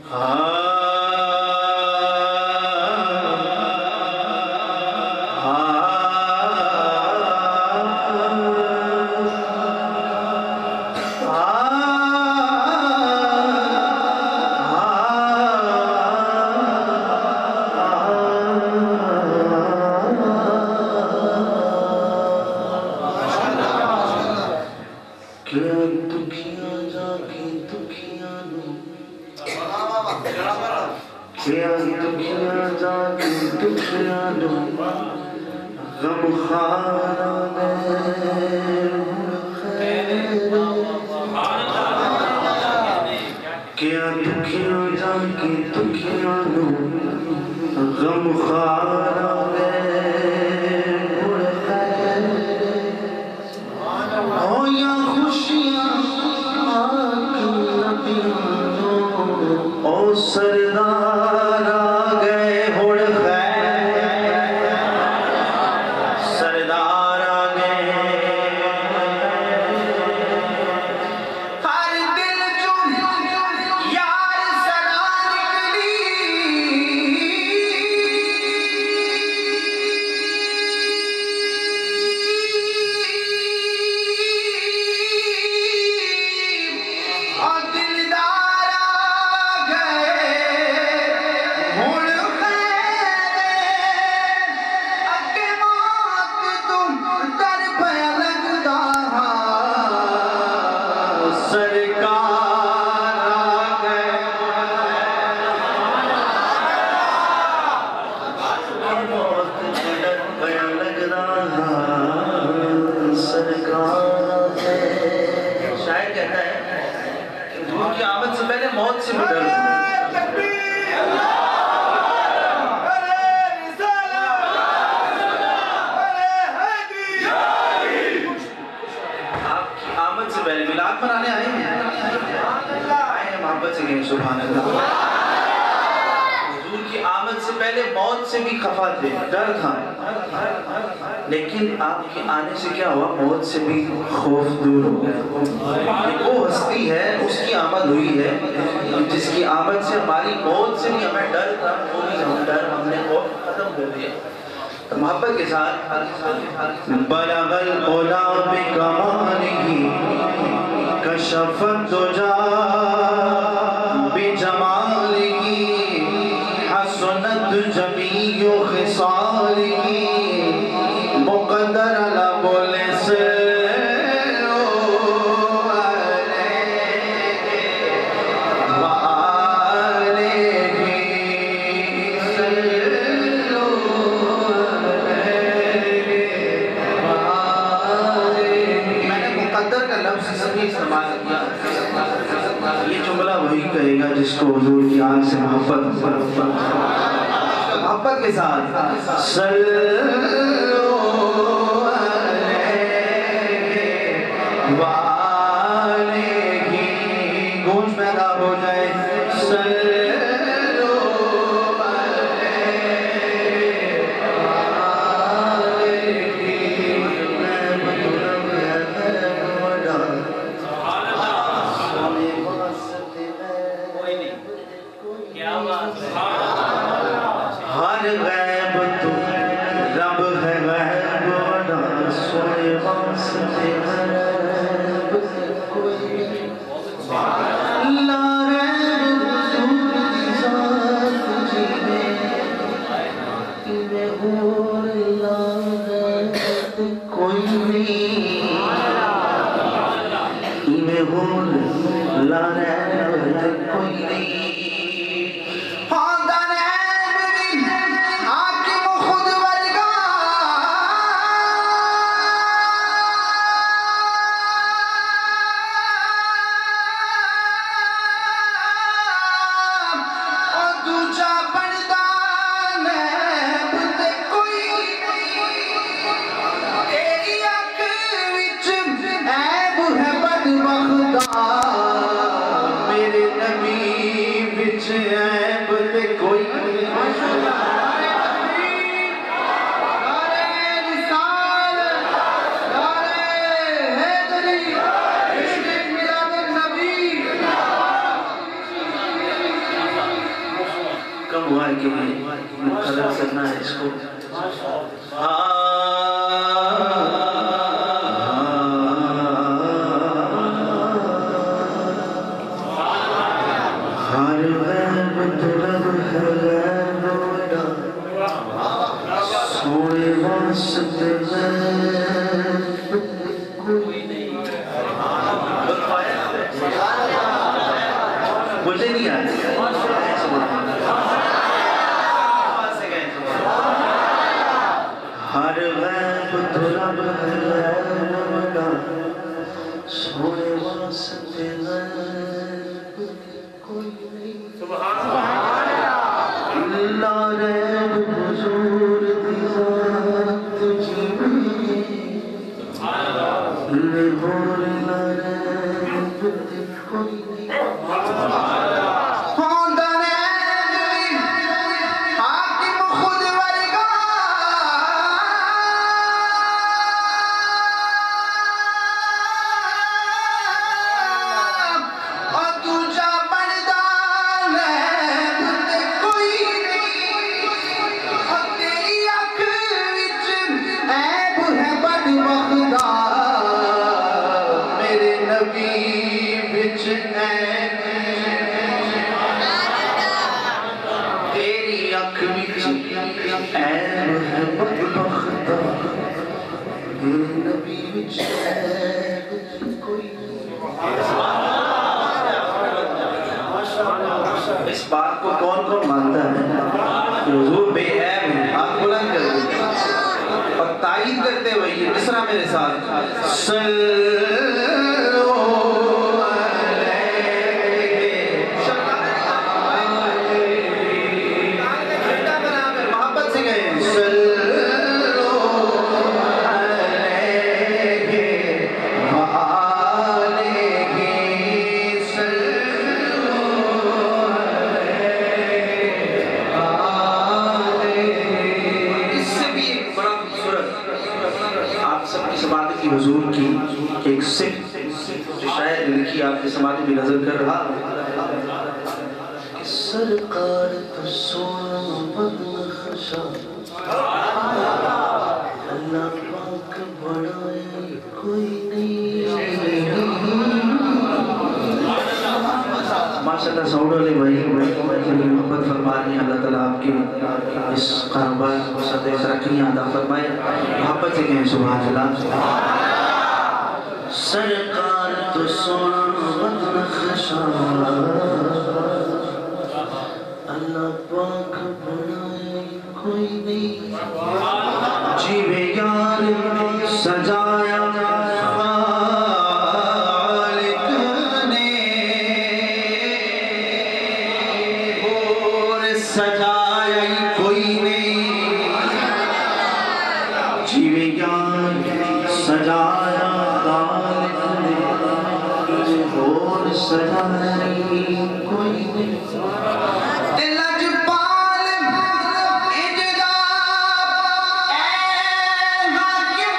لیکن آپ کے آنے سے کیا ہوا؟ موت سے بھی خوف دور ہو گیا۔ وہ ہستی ہے، اس کی آمد ہوئی ہے جس کی آمد سے ہماری موت سے بھی ہمیں ڈر تھا، وہ بھی ہم نے خوف ختم کر دیا۔ محبت کے ساتھ بلغ العلا بکمالہ کشف الدجا بجمالہ حسنت جمیع خصالہ مقدر لبول سے یہ جملہ وہی کہے گا جس کو حضور کی آنکھ سے محبت کے ساتھ صلو علیہ وآلہ گونج پیدا ہو جائے صلو ہر غیب تو رب ہے غیب وڈا سوئے واسطے غیب کوئی لا ریب حضور دی ذات جیوے انہیں اور لا ریب کوئی نہیں انہیں اور لا ریب کوئی نہیں میرے نبی بچ عیب تے کوئی ہوا ہے کہ قدر کرنا ہے اس کو. مجھے نہیں آتی ہر غیب تو رب ہے سونے واسطے غیب کوئی نہیں. لا ریب حضور دی ذات جی ہور لا ریب دی کوئی نہیں. اس بات کو کون کون مانتا ہے کہ حضور بے عیب ہیں؟ ہاتھ بلند کر دیں اور تائید کرتے ہوئے یہ مصرع میرے ساتھ محبت سے کہیں حضور کی ایک صفت جو شاید لکھی آپ کے سماعت میں نظر کر رہا کہ سرکار تو سونا بدن خشا اللہ پاک بڑھائے کوئی نہیں. ماشاءاللہ سعود علیہ بھائی محبت فرمانی. اللہ تعالیٰ آپ کے اس کاروبار کو صدر ترقی عطا فرمائے. محبت سے کہیں سبحان اللہ. سرکار تو سونا بدن خشا اللہ پاک بنائے کوئی نہیں. جیوے یار سجایا خالق نے اور سجایا کوئی نہیں. جیوے یار سجایا اور سجائی کوئی نہیں. دلج پال اجدا اے حاکم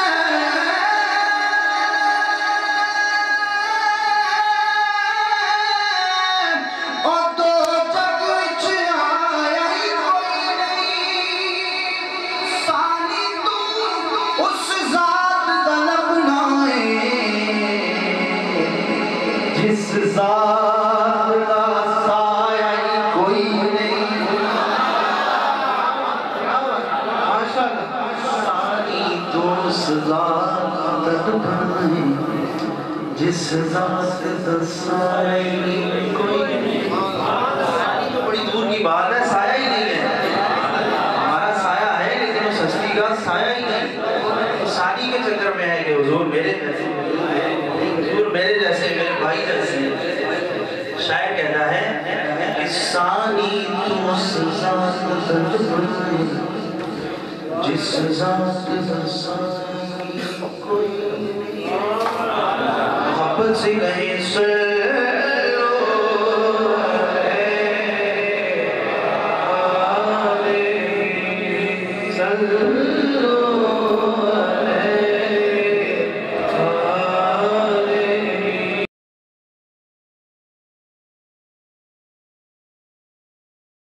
اور تو جگ وچ آیا ہی کوئی نہیں. سانی تو اس ذات دا لبنا ہے جس ذات کا سایہ کوئی نہیں. سانی تو اس ذات کا لبنا ہے جس ذات کا سایہ کوئی نہیں. سانی تو بڑی دور کی بات ہے، سایہ ہی نہیں ہے. ہمارا سایہ ہے لیکن اس ہستی کا سایہ ہی نہیں. سانی کے چکر میں ہے کہ حضور میرے جیسے میرے بھائی جیسے. شاعر کہتا ہے کہ ثانی تو اس ذات کا لبنا جس ذات کا سایہ کوئی نہیں. محبت سے کہیں